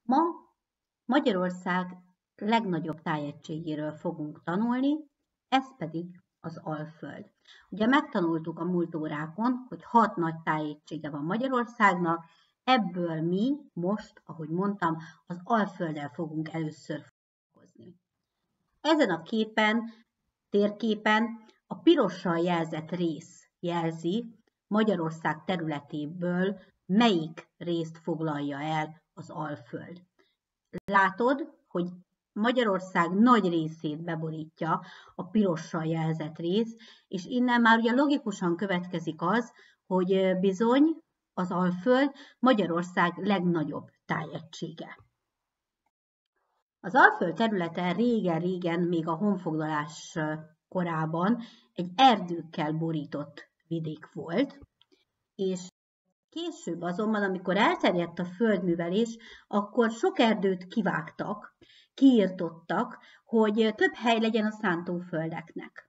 Ma Magyarország legnagyobb tájegységéről fogunk tanulni, ez pedig az Alföld. Ugye megtanultuk a múlt órákon, hogy 6 nagy tájegysége van Magyarországnak, ebből mi most, ahogy mondtam, az Alfölddel fogunk először foglalkozni. Ezen a térképen a pirossal jelzett rész jelzi Magyarország területéből, melyik részt foglalja el az Alföld. Látod, hogy Magyarország nagy részét beborítja a pirossal jelzett rész, és innen már ugye logikusan következik az, hogy bizony az Alföld Magyarország legnagyobb tájegysége. Az Alföld területe régen-régen, még a honfoglalás korában egy erdőkkel borított vidék volt, és később azonban, amikor elterjedt a földművelés, akkor sok erdőt kivágtak, kiirtottak, hogy több hely legyen a szántóföldeknek.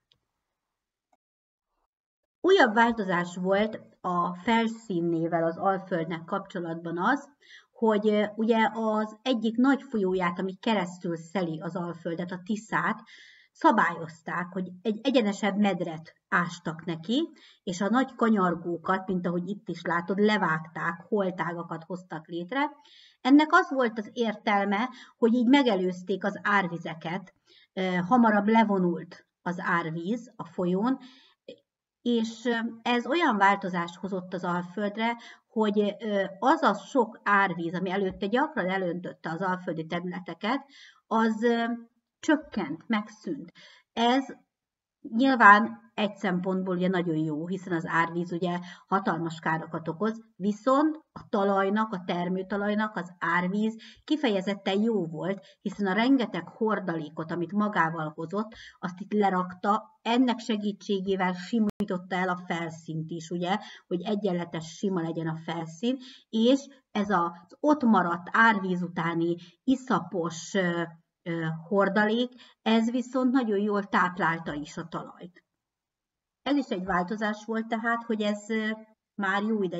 Újabb változás volt a felszínével az Alföldnek kapcsolatban az, hogy ugye az egyik nagy folyóját, ami keresztül szeli az Alföldet, a Tiszát, szabályozták, hogy egy egyenesebb medret ástak neki, és a nagy kanyargókat, mint ahogy itt is látod, levágták, holtágakat hoztak létre. Ennek az volt az értelme, hogy így megelőzték az árvizeket, hamarabb levonult az árvíz a folyón, és ez olyan változást hozott az Alföldre, hogy az a sok árvíz, ami előtte gyakran elöntötte az alföldi területeket, az csökkent, megszűnt. Ez nyilván egy szempontból ugye nagyon jó, hiszen az árvíz ugye hatalmas károkat okoz, viszont a talajnak, a termőtalajnak az árvíz kifejezetten jó volt, hiszen a rengeteg hordalékot, amit magával hozott, azt itt lerakta, ennek segítségével simította el a felszínt is, ugye, hogy egyenletes, sima legyen a felszín, és ez az ott maradt árvíz utáni iszapos hordalék, ez viszont nagyon jól táplálta is a talajt. Ez is egy változás volt tehát, hogy ez már jó ideje.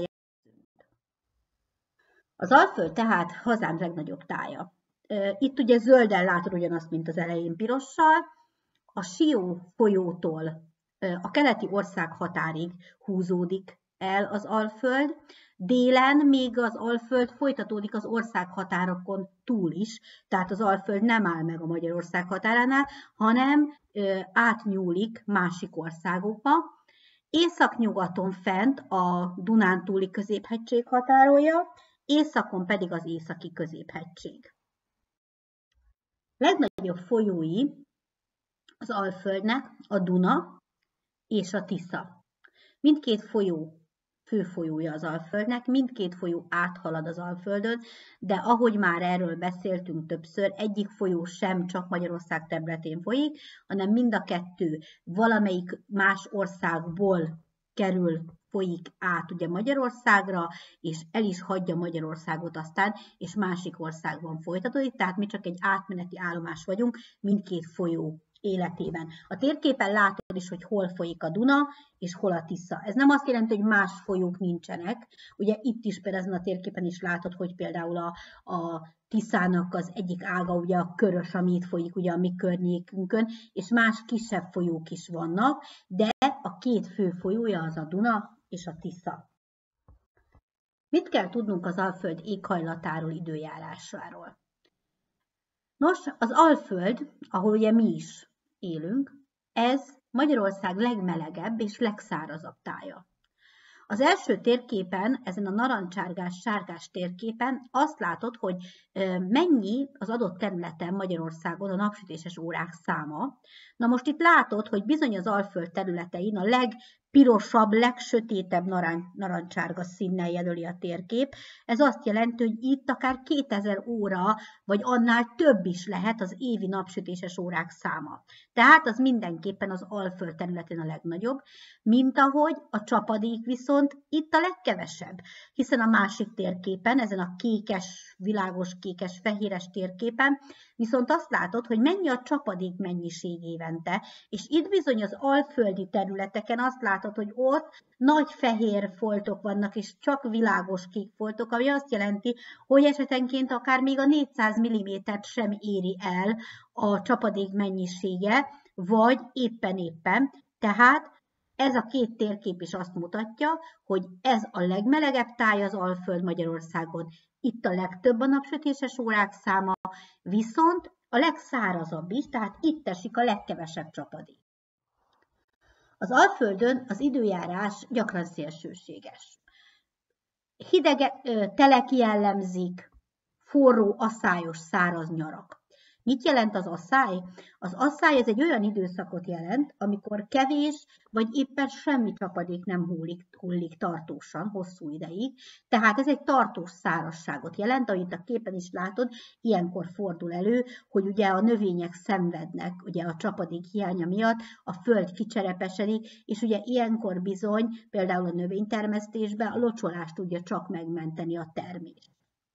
Az Alföld tehát hazánk legnagyobb tája. Itt ugye zölden látod ugyanazt, mint az elején pirossal. A Sió folyótól a keleti ország határig húzódik el az Alföld, délen még az Alföld folytatódik az országhatárokon túl is, tehát az Alföld nem áll meg a Magyarország határánál, hanem átnyúlik másik országokba. Északnyugaton fent a Dunántúli középhegység határolja, északon pedig az északi középhegység. Legnagyobb folyói az Alföldnek a Duna és a Tisza. Mindkét folyó főfolyója az Alföldnek, mindkét folyó áthalad az Alföldön, de ahogy már erről beszéltünk többször, egyik folyó sem csak Magyarország területén folyik, hanem mind a kettő valamelyik más országból folyik át ugye Magyarországra, és el is hagyja Magyarországot aztán, és másik országban folytatódik, tehát mi csak egy átmeneti állomás vagyunk mindkét folyó életében. A térképen látod is, hogy hol folyik a Duna, és hol a Tisza. Ez nem azt jelenti, hogy más folyók nincsenek. Ugye itt is például ezen a térképen is látod, hogy például a Tiszának az egyik ága ugye a Körös, ami itt folyik ugye a mi környékünkön, és más kisebb folyók is vannak, de a két fő folyója az a Duna és a Tisza. Mit kell tudnunk az Alföld éghajlatáról, időjárásáról? Nos, az Alföld, ahol ugye mi is élünk, ez Magyarország legmelegebb és legszárazabb tája. Az első térképen, ezen a narancsárgás-sárgás térképen azt látod, hogy mennyi az adott területen Magyarországon a napsütéses órák száma. Na most itt látod, hogy bizony az Alföld területein a legpirosabb, legsötétebb narancsárga színnel jelöli a térkép. Ez azt jelenti, hogy itt akár 2000 óra, vagy annál több is lehet az évi napsütéses órák száma. Tehát az mindenképpen az Alföld területén a legnagyobb, mint ahogy a csapadék viszont itt a legkevesebb, hiszen a másik térképen, ezen a kékes, világos kékes, fehéres térképen viszont azt látod, hogy mennyi a csapadék mennyiség évente, és itt bizony az alföldi területeken azt látod, látod, hogy ott nagy fehér foltok vannak, és csak világos kék foltok, ami azt jelenti, hogy esetenként akár még a 400 mm-t sem éri el a csapadék mennyisége, vagy éppen. Tehát ez a két térkép is azt mutatja, hogy ez a legmelegebb táj az Alföld Magyarországon. Itt a legtöbb a napsütéses órák száma, viszont a legszárazabb is, tehát itt esik a legkevesebb csapadék. Az Alföldön az időjárás gyakran szélsőséges. Hideg telek jellemzik, forró, asszályos, száraz nyarak. Mit jelent az asszály? Az asszály ez egy olyan időszakot jelent, amikor kevés vagy éppen semmi csapadék nem hullik tartósan, hosszú ideig. Tehát ez egy tartós szárazságot jelent, ahogy a képen is látod, ilyenkor fordul elő, hogy ugye a növények szenvednek ugye a csapadék hiánya miatt, a föld kicserepesedik, és ugye ilyenkor bizony például a növénytermesztésben a locsolás tudja csak megmenteni a termést.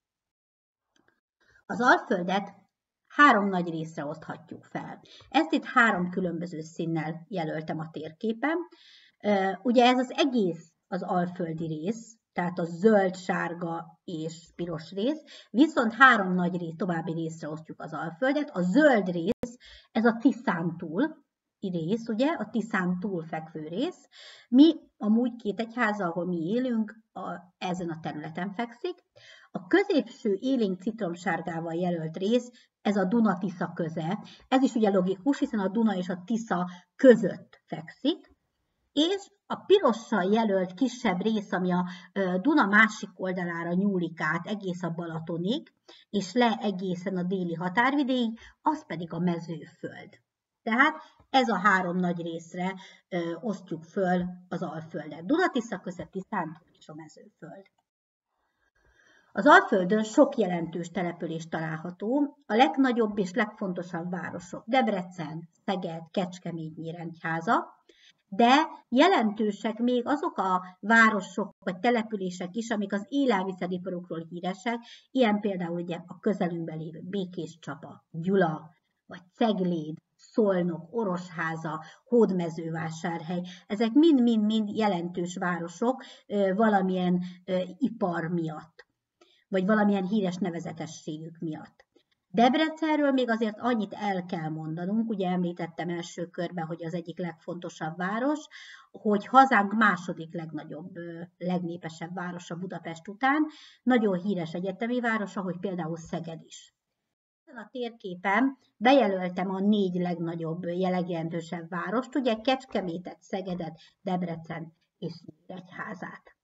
Az Alföldet 3 nagy részre oszthatjuk fel. Ezt itt 3 különböző színnel jelöltem a térképen. Ugye ez az egész az alföldi rész, tehát a zöld, sárga és piros rész, viszont 3 nagy további részre osztjuk az Alföldet. A zöld rész, ez a Tiszántúl rész, ugye, a Tiszán túl fekvő rész. Mi amúgy Kétegyháza, ahol mi élünk, ezen a területen fekszik. A középső élénk citromsárgával jelölt rész, ez a Duna-Tisza köze. Ez is ugye logikus, hiszen a Duna és a Tisza között fekszik. És a pirossal jelölt kisebb rész, ami a Duna másik oldalára nyúlik át egész a Balatonig, és le egészen a déli határvidéig, az pedig a mezőföld. Tehát ez a 3 nagy részre osztjuk föl az Alföldet. Duna-Tisza köze, Tiszántúl és a mezőföld. Az Alföldön sok jelentős település található, a legnagyobb és legfontosabb városok Debrecen, Szeged, Kecskemét, Nyíregyháza, de jelentősek még azok a városok vagy települések is, amik az élelmiszeriparukról híresek, ilyen például ugye a közelünkben lévő Békéscsaba, Gyula, vagy Cegléd, Szolnok, Orosháza, Hódmezővásárhely. Ezek mind-mind jelentős városok valamilyen ipar miatt, vagy valamilyen híres nevezetességük miatt. Debrecenről még azért annyit el kell mondanunk, ugye említettem első körben, hogy az egyik legfontosabb város, hogy hazánk második legnagyobb, legnépesebb városa Budapest után, nagyon híres egyetemi város, ahogy például Szeged is. Ezen a térképen bejelöltem a 4 legnagyobb, legjelentősebb várost, ugye Kecskemétet, Szegedet, Debrecen és Nyíregyházát.